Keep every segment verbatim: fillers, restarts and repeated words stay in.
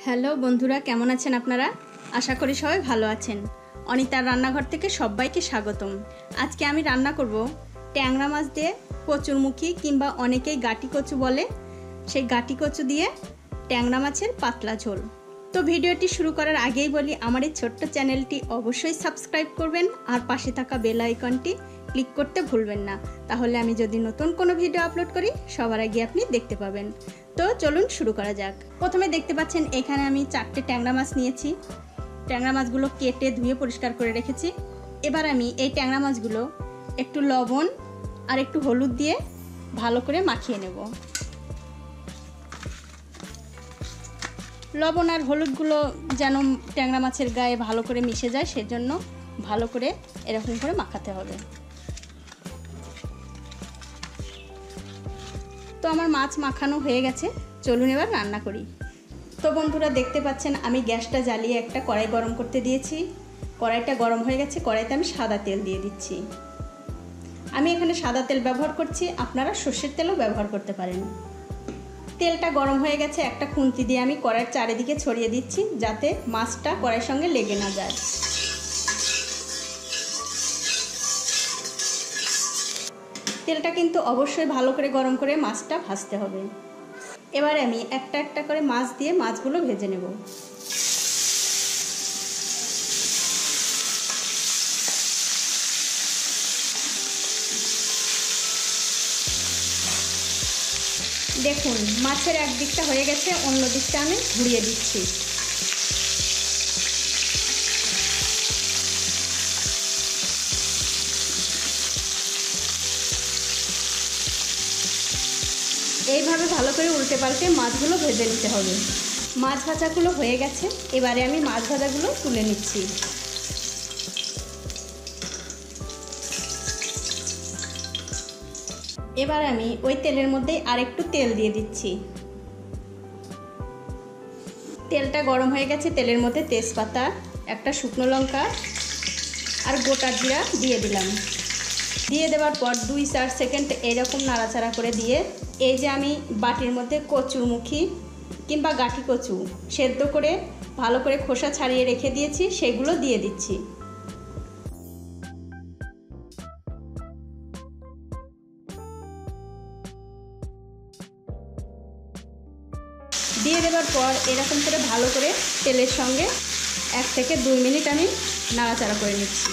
Hello বন্ধুরা, কেমন আছেন আপনারা? আশা করি সবাই ভালো আছেন। অনিতার রান্নাঘর থেকে সবাইকে স্বাগতম। আজকে আমি রান্না করব ট্যাংরা মাছ দিয়ে কচুরমুখী কিংবা অনেকেই গাটি কচু বলে, সেই গাটি কচু দিয়ে ট্যাংরা মাছের পাতলা ঝোল। তো ভিডিওটি শুরু করার আগেই বলি, আমার এই ছোট্ট চ্যানেলটি অবশ্যই সাবস্ক্রাইব করবেন আর পাশে থাকা বেল আইকনটি ক্লিক করতে ভুলবেন না, তাহলে আমি যদি নতুন কোনো ভিডিও আপলোড করি সবার আগে আপনি দেখতে পাবেন। তো চলুন শুরু করা যাক। প্রথমে দেখতে পাচ্ছেন এখানে আমি চারটে ট্যাংরা মাছ নিয়েছি। ট্যাংরা মাছগুলো কেটে ধুয়ে পরিষ্কার করে রেখেছি। এবার আমি এই ট্যাংরা মাছগুলো একটু লবণ আর একটু হলুদ দিয়ে ভালো করে মাখিয়ে নেব। লবণ আর হলুদগুলো যেন ট্যাংরা মাছের গায়ে ভালো করে মিশে যায়, সেজন্য ভালো করে এরকম করে মাখাতে হবে। তো আমার মাছ মাখানো হয়ে গেছে, চলুন এবার রান্না করি। তো বন্ধুরা দেখতে পাচ্ছেন আমি গ্যাসটা জ্বালিয়ে একটা কড়াই গরম করতে দিয়েছি। কড়াইটা গরম হয়ে গেছে, কড়াইতে আমি সাদা তেল দিয়ে দিচ্ছি। আমি এখানে সাদা তেল ব্যবহার করছি, আপনারা সর্ষের তেলও ব্যবহার করতে পারেন। তেলটা গরম হয়ে গেছে, একটা খুন্তি দিয়ে আমি কড়াইয়ের চারিদিকে ছড়িয়ে দিচ্ছি যাতে মাছটা কড়াইয়ের সঙ্গে লেগে না যায়। তেলটা কিন্তু অবশ্যই ভালো করে গরম করে মাছটা ভাজতে হবে। এবার আমি একটা একটা করে মাছ দিয়ে মাছগুলো ভেজে নেব। দেখুন মাছের এক দিকটা হয়ে গেছে, অন্য দিকটা আমি ঘুরিয়ে দিচ্ছি। এইভাবে ভালো করে উল্টে পাল্টে মাছগুলো ভেজে নিতে হবে। মাছ ভাজাগুলো হয়ে গেছে, এবারে আমি মাছ ভাজাগুলো তুলে নিচ্ছি। এবার আমি ওই তেলের মধ্যে আরেকটু তেল দিয়ে দিচ্ছি। তেলটা গরম হয়ে গেছে, তেলের মধ্যে তেজপাতা, একটা শুকনো লঙ্কা আর গোটা জিরা দিয়ে দিলাম। দিয়ে দেওয়ার পর দুই চার সেকেন্ড এরকম নাড়াচাড়া করে দিয়ে এই যে আমি বাটির মধ্যে কচুরমুখী কিংবা গাটি কচু সেদ্ধ করে ভালো করে খোসা ছাড়িয়ে রেখে দিয়েছি, সেগুলো দিয়ে দিচ্ছি। দিয়ে দেওয়ার পর এরকম করে ভালো করে তেলের সঙ্গে এক থেকে দুই মিনিট আমি নাড়াচাড়া করে নিচ্ছি।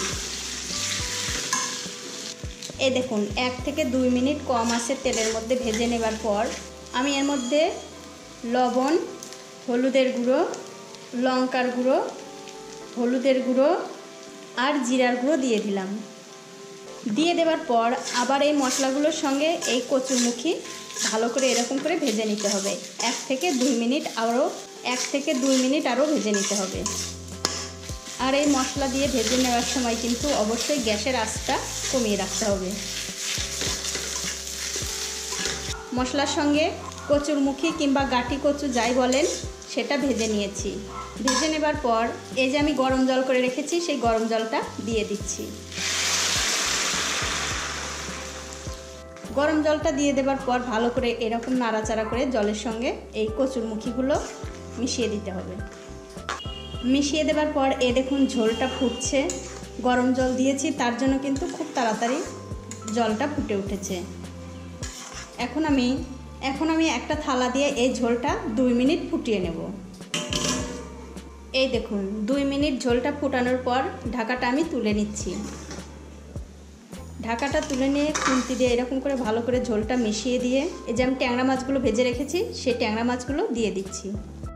এই দেখুন এক থেকে দুই মিনিট কম আছে তেলের মধ্যে ভেজে নেবার পর আমি এর মধ্যে লবণ, হলুদের গুঁড়ো, লঙ্কার গুঁড়ো, হলুদের গুঁড়ো আর জিরার গুঁড়ো দিয়ে দিলাম। দিয়ে দেওয়ার পর আবার এই মশলাগুলোর সঙ্গে এই কচুরমুখী ভালো করে এরকম করে ভেজে নিতে হবে। এক থেকে দুই মিনিট আরও এক থেকে দুই মিনিট আরও ভেজে নিতে হবে। আর এই মশলা দিয়ে ভেজে নেওয়ার সময় কিন্তু অবশ্যই গ্যাসের আঁচটা কমিয়ে রাখতে হবে। মশলার সঙ্গে কচুরমুখী কিংবা গাটি কচু যাই বলেন সেটা ভেজে নিয়েছি। ভেজে নেবার পর এই যে আমি গরম জল করে রেখেছি, সেই গরম জলটা দিয়ে দিচ্ছি। গরম জলটা দিয়ে দেবার পর ভালো করে এরকম নাড়াচাড়া করে জলের সঙ্গে এই কচুরমুখীগুলো মিশিয়ে দিতে হবে। মিশিয়ে দেবার পর এ দেখুন ঝোলটা ফুটছে। গরম জল দিয়েছি তার জন্য কিন্তু খুব তাড়াতাড়ি জলটা ফুটে উঠেছে। এখন আমি এখন আমি একটা থালা দিয়ে এই ঝোলটা দুই মিনিট ফুটিয়ে নেব। এই দেখুন দুই মিনিট ঝোলটা ফুটানোর পর ঢাকাটা আমি তুলে নিচ্ছি। ঢাকাটা তুলে নিয়ে খুন্তি দিয়ে এরকম করে ভালো করে ঝোলটা মিশিয়ে দিয়ে এই যে আমি ট্যাংরা মাছগুলো ভেজে রেখেছি সেই ট্যাংরা মাছগুলো দিয়ে দিচ্ছি।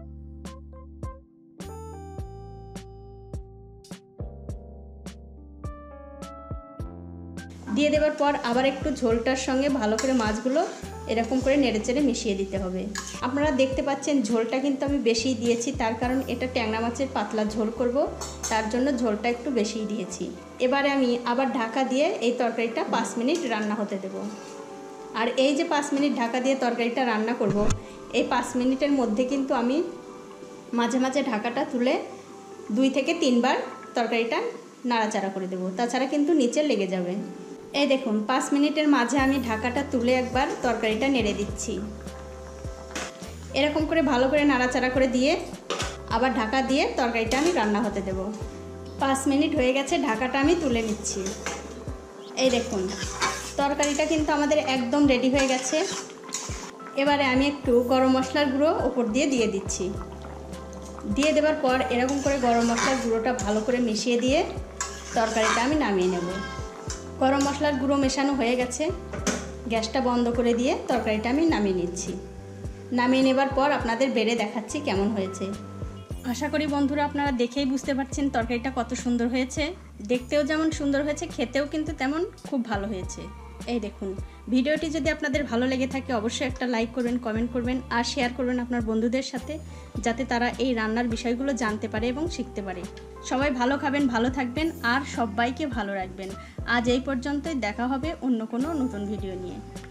দিয়ে দেওয়ার পর আবার একটু ঝোলটার সঙ্গে ভালো করে মাছগুলো এরকম করে নেড়েচেড়ে মিশিয়ে দিতে হবে। আপনারা দেখতে পাচ্ছেন ঝোলটা কিন্তু আমি বেশিই দিয়েছি, তার কারণ এটা ট্যাংরা মাছের পাতলা ঝোল করব, তার জন্য ঝোলটা একটু বেশিই দিয়েছি। এবারে আমি আবার ঢাকা দিয়ে এই তরকারিটা পাঁচ মিনিট রান্না হতে দেব। আর এই যে পাঁচ মিনিট ঢাকা দিয়ে তরকারিটা রান্না করব, এই পাঁচ মিনিটের মধ্যে কিন্তু আমি মাঝে মাঝে ঢাকাটা তুলে দুই থেকে তিনবার তরকারিটা নাড়াচাড়া করে দেব, তাছাড়া কিন্তু নিচে লেগে যাবে। এই দেখুন পাঁচ মিনিটের মাঝে আমি ঢাকাটা তুলে একবার তরকারিটা নেড়ে দিচ্ছি। এরকম করে ভালো করে নাড়াচাড়া করে দিয়ে আবার ঢাকা দিয়ে তরকারিটা আমি রান্না হতে দেব। পাঁচ মিনিট হয়ে গেছে, ঢাকাটা আমি তুলে নিচ্ছি। এই দেখুন তরকারিটা কিন্তু আমাদের একদম রেডি হয়ে গেছে। এবারে আমি একটু গরম মশলার গুঁড়ো ওপর দিয়ে দিয়ে দিচ্ছি। দিয়ে দেওয়ার পর এরকম করে গরম মশলার গুঁড়োটা ভালো করে মিশিয়ে দিয়ে তরকারিটা আমি নামিয়ে নেব। গরম মশলার গুঁড়ো মেশানো হয়ে গেছে, গ্যাসটা বন্ধ করে দিয়ে তরকারিটা আমি নামিয়ে নিচ্ছি। নামিয়ে নেবার পর আপনাদের বেড়ে দেখাচ্ছি কেমন হয়েছে। আশা করি বন্ধুরা আপনারা দেখেই বুঝতে পারছেন তরকারিটা কত সুন্দর হয়েছে। দেখতেও যেমন সুন্দর হয়েছে, খেতেও কিন্তু তেমন খুব ভালো হয়েছে। এই দেখুন, ভিডিওটি যদি আপনাদের ভালো লেগে থাকে অবশ্যই একটা লাইক করবেন, কমেন্ট করবেন আর শেয়ার করবেন আপনার বন্ধুদের সাথে, যাতে তারা এই রান্নার বিষয়গুলো জানতে পারে এবং শিখতে পারে। সবাই ভালো খাবেন, ভালো থাকবেন আর সবাইকে ভালো রাখবেন। আজ এই পর্যন্তই, দেখা হবে অন্য কোনো নতুন ভিডিও নিয়ে।